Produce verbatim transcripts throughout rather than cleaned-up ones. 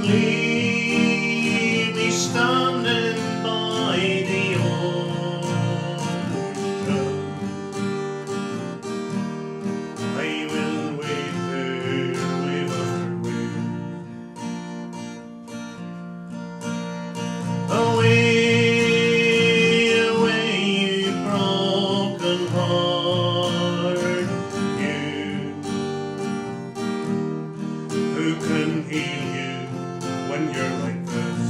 leave me standing by the ocean. I will wait there wave after wave. Away, away, you broken heart, you. Who can heal you when you're like this?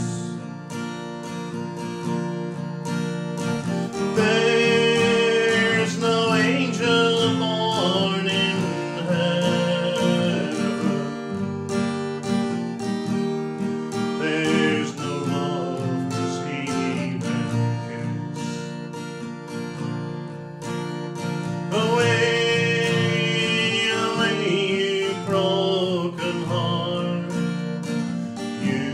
There's no angel born in heaven. There's no lover's healing kiss. Away, away, you broken heart, you.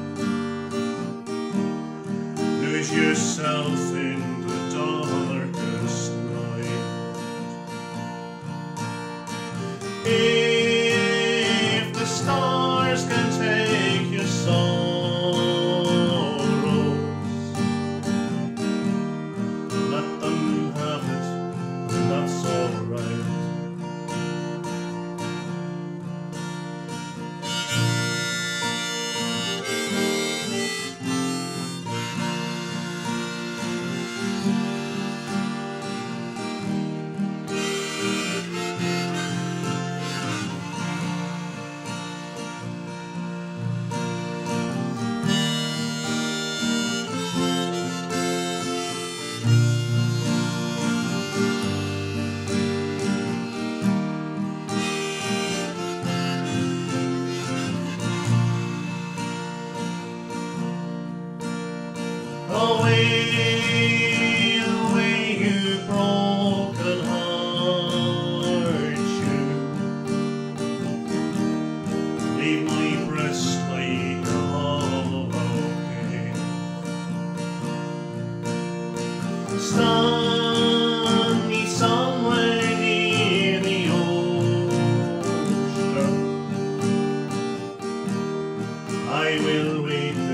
Lose yourself in the darkest night. If the stars can take your sorrows, let them have it, and that's alright. Away, away, you broken heart, you. Leave my breast like a hollow cave. Stand me somewhere near the ocean. I will wait